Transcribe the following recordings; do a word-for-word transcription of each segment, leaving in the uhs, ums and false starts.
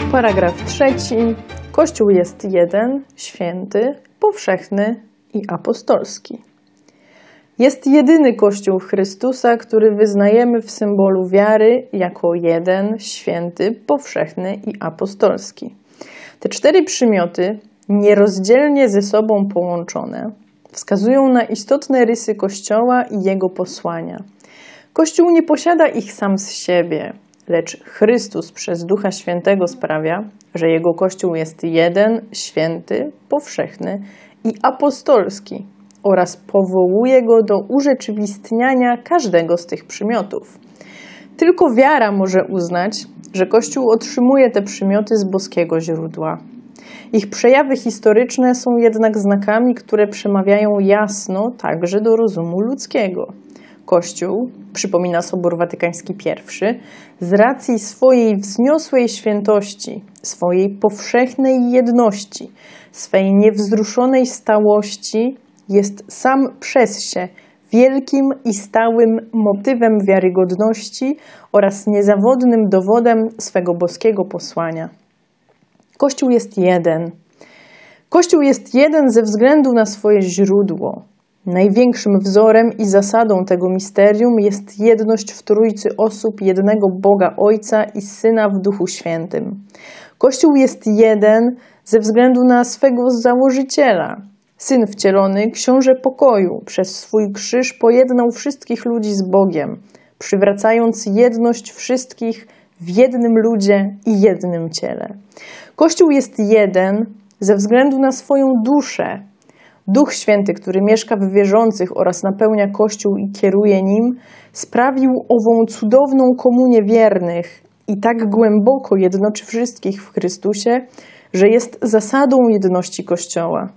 Paragraf trzeci. Kościół jest jeden, święty, powszechny i apostolski. Jest jedyny Kościół Chrystusa, który wyznajemy w symbolu wiary jako jeden, święty, powszechny i apostolski. Te cztery przymioty, nierozdzielnie ze sobą połączone, wskazują na istotne rysy Kościoła i jego posłania. Kościół nie posiada ich sam z siebie, lecz Chrystus przez Ducha Świętego sprawia, że jego Kościół jest jeden, święty, powszechny i apostolski oraz powołuje go do urzeczywistniania każdego z tych przymiotów. Tylko wiara może uznać, że Kościół otrzymuje te przymioty z boskiego źródła. Ich przejawy historyczne są jednak znakami, które przemawiają jasno także do rozumu ludzkiego. Kościół, przypomina Sobór Watykański pierwszy, z racji swojej wzniosłej świętości, swojej powszechnej jedności, swej niewzruszonej stałości, jest sam przez się wielkim i stałym motywem wiarygodności oraz niezawodnym dowodem swego boskiego posłania. Kościół jest jeden. Kościół jest jeden ze względu na swoje źródło. Największym wzorem i zasadą tego misterium jest jedność w Trójcy osób jednego Boga Ojca i Syna w Duchu Świętym. Kościół jest jeden ze względu na swego założyciela. Syn wcielony, książę pokoju, przez swój krzyż pojednał wszystkich ludzi z Bogiem, przywracając jedność wszystkich w jednym ludzie i jednym ciele. Kościół jest jeden ze względu na swoją duszę. Duch Święty, który mieszka w wierzących oraz napełnia Kościół i kieruje nim, sprawił ową cudowną komunię wiernych i tak głęboko jednoczy wszystkich w Chrystusie, że jest zasadą jedności Kościoła.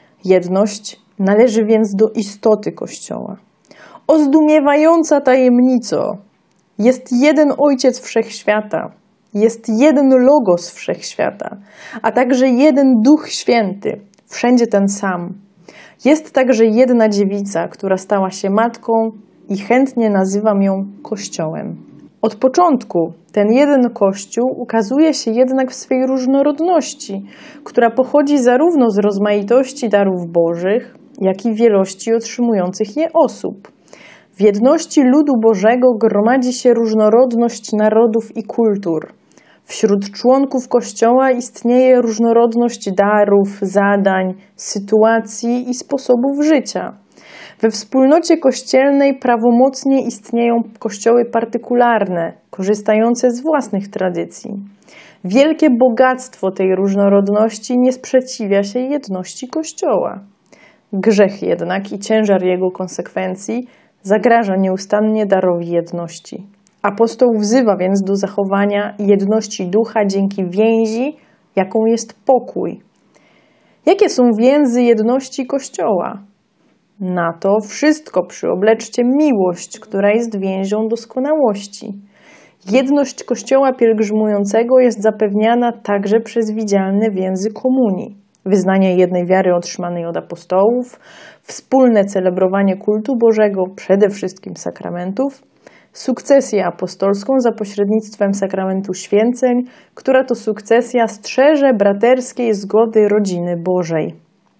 Jedność należy więc do istoty Kościoła. O zdumiewająca tajemnico! Jest jeden Ojciec Wszechświata, jest jeden Logos Wszechświata, a także jeden Duch Święty, wszędzie ten sam. Jest także jedna dziewica, która stała się matką i chętnie nazywam ją Kościołem. Od początku ten jeden Kościół ukazuje się jednak w swej różnorodności, która pochodzi zarówno z rozmaitości darów bożych, jak i wielości otrzymujących je osób. W jedności ludu Bożego gromadzi się różnorodność narodów i kultur. Wśród członków Kościoła istnieje różnorodność darów, zadań, sytuacji i sposobów życia. We wspólnocie kościelnej prawomocnie istnieją kościoły partykularne, korzystające z własnych tradycji. Wielkie bogactwo tej różnorodności nie sprzeciwia się jedności Kościoła. Grzech jednak i ciężar jego konsekwencji zagraża nieustannie darowi jedności. Apostoł wzywa więc do zachowania jedności ducha dzięki więzi, jaką jest pokój. Jakie są więzy jedności Kościoła? Na to wszystko przyobleczcie miłość, która jest więzią doskonałości. Jedność Kościoła pielgrzymującego jest zapewniana także przez widzialne więzy komunii. Wyznanie jednej wiary otrzymanej od apostołów, wspólne celebrowanie kultu Bożego, przede wszystkim sakramentów, sukcesję apostolską za pośrednictwem sakramentu święceń, która to sukcesja strzeże braterskiej zgody rodziny Bożej.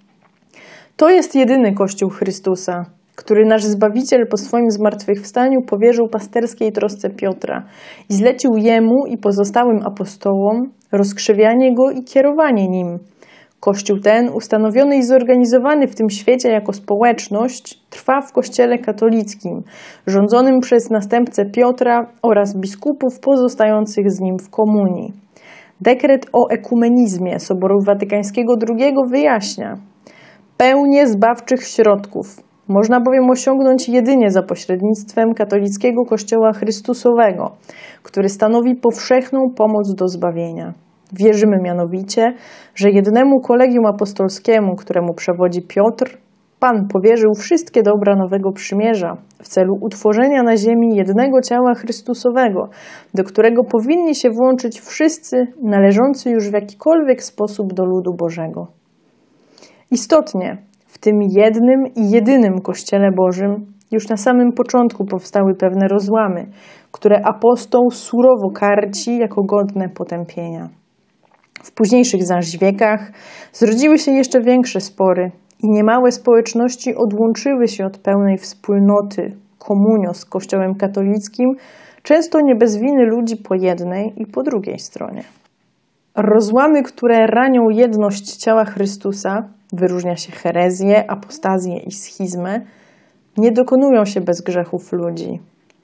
To jest jedyny Kościół Chrystusa, który nasz Zbawiciel po swoim zmartwychwstaniu powierzył pasterskiej trosce Piotra i zlecił jemu i pozostałym apostołom rozkrzewianie go i kierowanie nim. Kościół ten, ustanowiony i zorganizowany w tym świecie jako społeczność, trwa w Kościele katolickim, rządzonym przez następcę Piotra oraz biskupów pozostających z nim w komunii. Dekret o ekumenizmie Soboru Watykańskiego drugiego wyjaśnia: pełnię zbawczych środków można bowiem osiągnąć jedynie za pośrednictwem katolickiego Kościoła Chrystusowego, który stanowi powszechną pomoc do zbawienia. Wierzymy mianowicie, że jednemu kolegium apostolskiemu, któremu przewodzi Piotr, Pan powierzył wszystkie dobra Nowego Przymierza w celu utworzenia na ziemi jednego ciała Chrystusowego, do którego powinni się włączyć wszyscy należący już w jakikolwiek sposób do ludu Bożego. Istotnie, w tym jednym i jedynym Kościele Bożym już na samym początku powstały pewne rozłamy, które apostoł surowo karci jako godne potępienia. W późniejszych zaś wiekach zrodziły się jeszcze większe spory i niemałe społeczności odłączyły się od pełnej wspólnoty, komunio z Kościołem katolickim, często nie bez winy ludzi po jednej i po drugiej stronie. Rozłamy, które ranią jedność ciała Chrystusa, wyróżnia się herezję, apostazję i schizmę, nie dokonują się bez grzechów ludzi.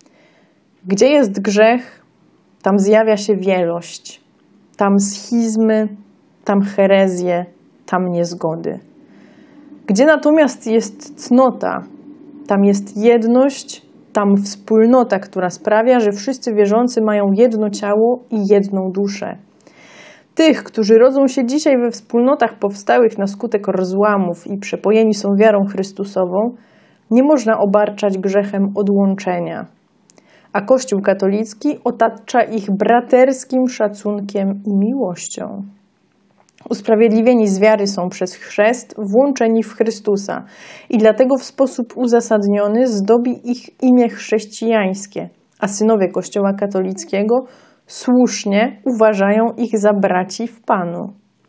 Gdzie jest grzech, tam zjawia się wielość, tam schizmy, tam herezje, tam niezgody. Gdzie natomiast jest cnota, tam jest jedność, tam wspólnota, która sprawia, że wszyscy wierzący mają jedno ciało i jedną duszę. Tych, którzy rodzą się dzisiaj we wspólnotach powstałych na skutek rozłamów i przepojeni są wiarą Chrystusową, nie można obarczać grzechem odłączenia. A Kościół katolicki otacza ich braterskim szacunkiem i miłością. Usprawiedliwieni z wiary są przez chrzest włączeni w Chrystusa i dlatego w sposób uzasadniony zdobi ich imię chrześcijańskie, a synowie Kościoła katolickiego słusznie uważają ich za braci w Panu.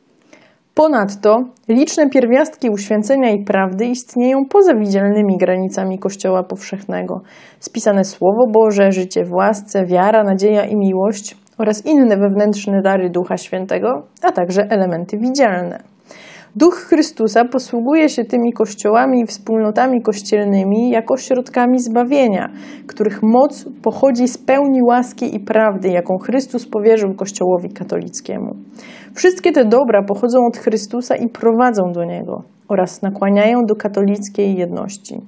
Ponadto liczne pierwiastki uświęcenia i prawdy istnieją poza widzialnymi granicami Kościoła powszechnego. Spisane Słowo Boże, życie w łasce, wiara, nadzieja i miłość oraz inne wewnętrzne dary Ducha Świętego, a także elementy widzialne. Duch Chrystusa posługuje się tymi kościołami i wspólnotami kościelnymi jako środkami zbawienia, których moc pochodzi z pełni łaski i prawdy, jaką Chrystus powierzył Kościołowi katolickiemu. Wszystkie te dobra pochodzą od Chrystusa i prowadzą do Niego oraz nakłaniają do katolickiej jedności.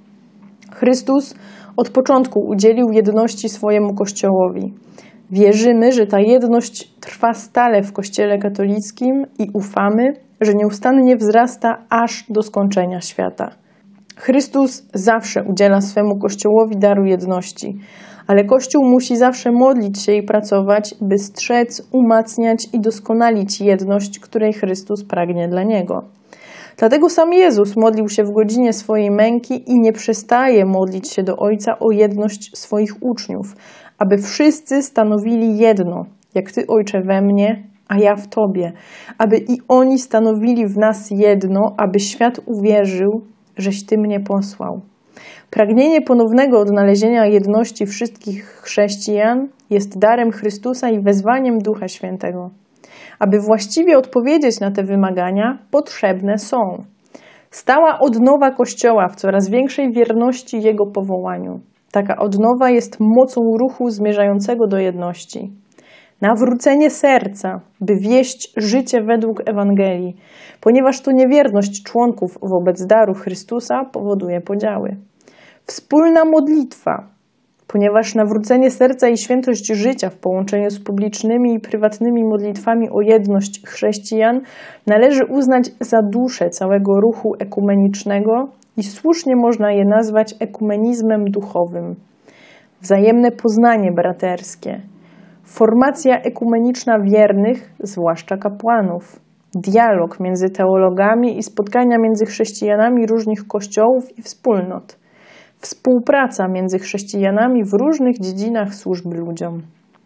Chrystus od początku udzielił jedności swojemu Kościołowi. Wierzymy, że ta jedność trwa stale w Kościele katolickim i ufamy, że nieustannie wzrasta aż do skończenia świata. Chrystus zawsze udziela swemu Kościołowi daru jedności, ale Kościół musi zawsze modlić się i pracować, by strzec, umacniać i doskonalić jedność, której Chrystus pragnie dla Niego. Dlatego sam Jezus modlił się w godzinie swojej męki i nie przestaje modlić się do Ojca o jedność swoich uczniów, aby wszyscy stanowili jedno, jak Ty, Ojcze, we mnie, a ja w Tobie, aby i oni stanowili w nas jedno, aby świat uwierzył, żeś Ty mnie posłał. Pragnienie ponownego odnalezienia jedności wszystkich chrześcijan jest darem Chrystusa i wezwaniem Ducha Świętego. Aby właściwie odpowiedzieć na te wymagania, potrzebne są stała odnowa Kościoła w coraz większej wierności Jego powołaniu. Taka odnowa jest mocą ruchu zmierzającego do jedności. Nawrócenie serca, by wieść życie według Ewangelii, ponieważ to niewierność członków wobec daru Chrystusa powoduje podziały. Wspólna modlitwa, ponieważ nawrócenie serca i świętość życia w połączeniu z publicznymi i prywatnymi modlitwami o jedność chrześcijan należy uznać za duszę całego ruchu ekumenicznego i słusznie można je nazwać ekumenizmem duchowym. Wzajemne poznanie braterskie, formacja ekumeniczna wiernych, zwłaszcza kapłanów, dialog między teologami i spotkania między chrześcijanami różnych kościołów i wspólnot, współpraca między chrześcijanami w różnych dziedzinach służby ludziom.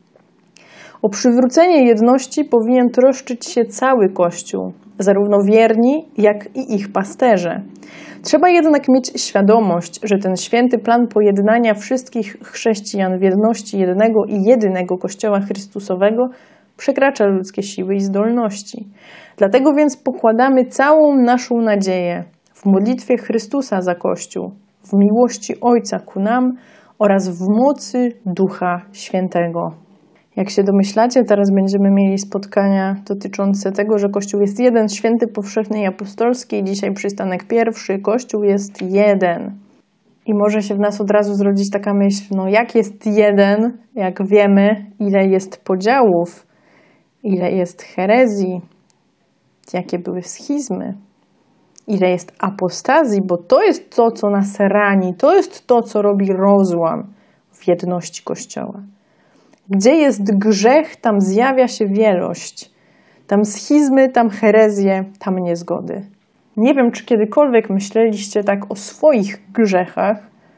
O przywrócenie jedności powinien troszczyć się cały Kościół, zarówno wierni, jak i ich pasterze. Trzeba jednak mieć świadomość, że ten święty plan pojednania wszystkich chrześcijan w jedności jednego i jedynego Kościoła Chrystusowego przekracza ludzkie siły i zdolności. Dlatego więc pokładamy całą naszą nadzieję w modlitwie Chrystusa za Kościół, w miłości Ojca ku nam oraz w mocy Ducha Świętego. Jak się domyślacie, teraz będziemy mieli spotkania dotyczące tego, że Kościół jest jeden, święty, powszechny i apostolski. Dzisiaj przystanek pierwszy, Kościół jest jeden. I może się w nas od razu zrodzić taka myśl, no jak jest jeden, jak wiemy, ile jest podziałów, ile jest herezji, jakie były schizmy, ile jest apostazji, bo to jest to, co nas rani, to jest to, co robi rozłam w jedności Kościoła. Gdzie jest grzech, tam zjawia się wielość. Tam schizmy, tam herezje, tam niezgody. Nie wiem, czy kiedykolwiek myśleliście tak o swoich grzechach,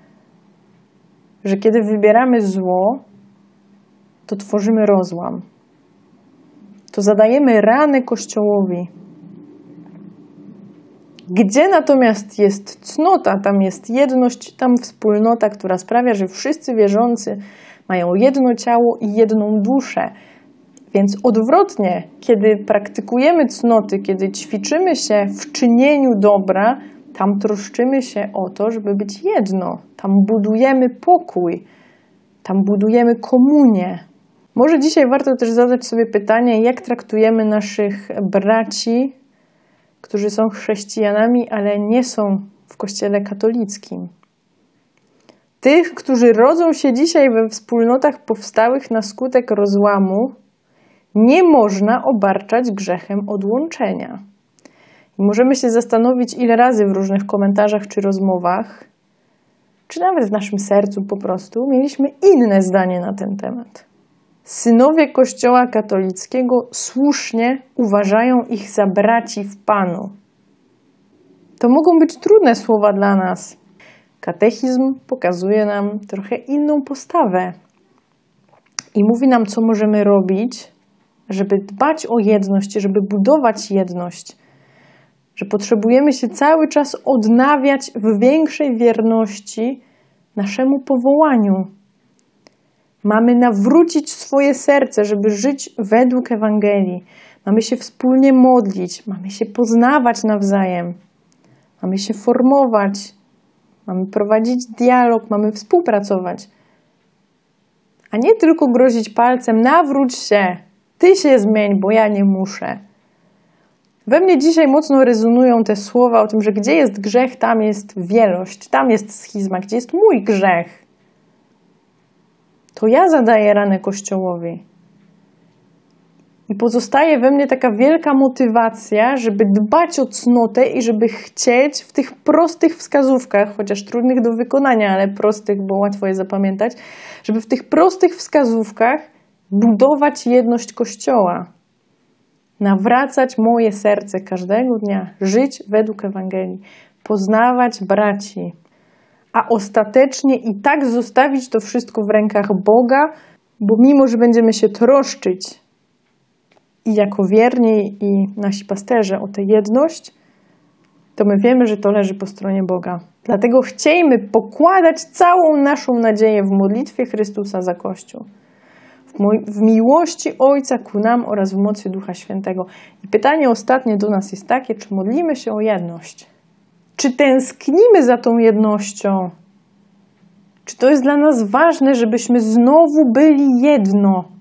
że kiedy wybieramy zło, to tworzymy rozłam. to zadajemy ranę Kościołowi. Gdzie natomiast jest cnota, tam jest jedność, tam wspólnota, która sprawia, że wszyscy wierzący mają jedno ciało i jedną duszę. Więc odwrotnie, kiedy praktykujemy cnoty, kiedy ćwiczymy się w czynieniu dobra, tam troszczymy się o to, żeby być jedno. Tam budujemy pokój, tam budujemy komunię. Może dzisiaj warto też zadać sobie pytanie, jak traktujemy naszych braci, którzy są chrześcijanami, ale nie są w Kościele katolickim. Tych, którzy rodzą się dzisiaj we wspólnotach powstałych na skutek rozłamu, nie można obarczać grzechem odłączenia. I możemy się zastanowić, ile razy w różnych komentarzach czy rozmowach, czy nawet w naszym sercu po prostu, mieliśmy inne zdanie na ten temat. Synowie Kościoła katolickiego słusznie uważają ich za braci w Panu. To mogą być trudne słowa dla nas. Katechizm pokazuje nam trochę inną postawę i mówi nam, co możemy robić, żeby dbać o jedność, żeby budować jedność, że potrzebujemy się cały czas odnawiać w większej wierności naszemu powołaniu. Mamy nawrócić swoje serce, żeby żyć według Ewangelii. Mamy się wspólnie modlić, mamy się poznawać nawzajem, mamy się formować, mamy prowadzić dialog, mamy współpracować. A nie tylko grozić palcem, nawróć się, ty się zmień, bo ja nie muszę. We mnie dzisiaj mocno rezonują te słowa o tym, że gdzie jest grzech, tam jest wielość, tam jest schizma, gdzie jest mój grzech. To ja zadaję ranę Kościołowi. I pozostaje we mnie taka wielka motywacja, żeby dbać o cnotę i żeby chcieć w tych prostych wskazówkach, chociaż trudnych do wykonania, ale prostych, bo łatwo je zapamiętać, żeby w tych prostych wskazówkach budować jedność Kościoła. Nawracać moje serce każdego dnia, żyć według Ewangelii, poznawać braci, a ostatecznie i tak zostawić to wszystko w rękach Boga, bo mimo, że będziemy się troszczyć i jako wierni i nasi pasterze o tę jedność, to my wiemy, że to leży po stronie Boga. Dlatego chciejmy pokładać całą naszą nadzieję w modlitwie Chrystusa za Kościół. W miłości Ojca ku nam oraz w mocy Ducha Świętego. I pytanie ostatnie do nas jest takie, czy modlimy się o jedność? Czy tęsknimy za tą jednością? Czy to jest dla nas ważne, żebyśmy znowu byli jedno?